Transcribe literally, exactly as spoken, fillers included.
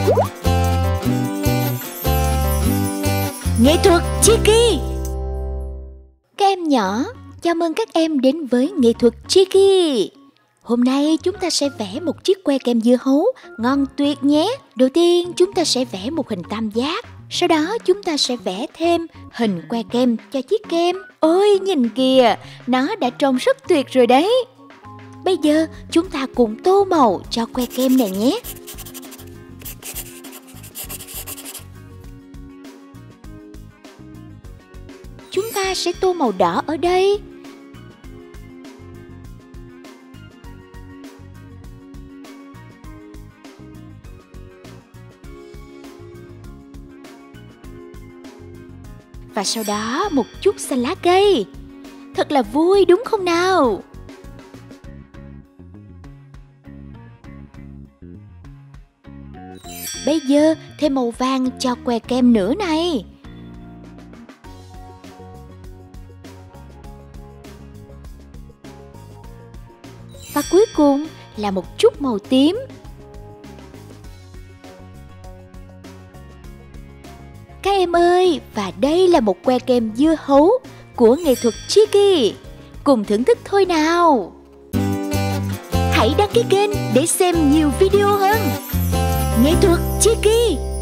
Nghệ thuật Chiki. Các em nhỏ, chào mừng các em đến với nghệ thuật Chiki. Hôm nay chúng ta sẽ vẽ một chiếc que kem dưa hấu ngon tuyệt nhé. Đầu tiên chúng ta sẽ vẽ một hình tam giác. Sau đó chúng ta sẽ vẽ thêm hình que kem cho chiếc kem. Ôi nhìn kìa, nó đã trông rất tuyệt rồi đấy. Bây giờ chúng ta cùng tô màu cho que kem này nhé. Chúng ta sẽ tô màu đỏ ở đây. Và sau đó một chút xanh lá cây. Thật là vui đúng không nào? Bây giờ thêm màu vàng cho que kem nữa này. Và cuối cùng là một chút màu tím. Các em ơi, và đây là một que kem dưa hấu của nghệ thuật Chiki. Cùng thưởng thức thôi nào. Hãy đăng ký kênh để xem nhiều video hơn. Nghệ thuật Chiki.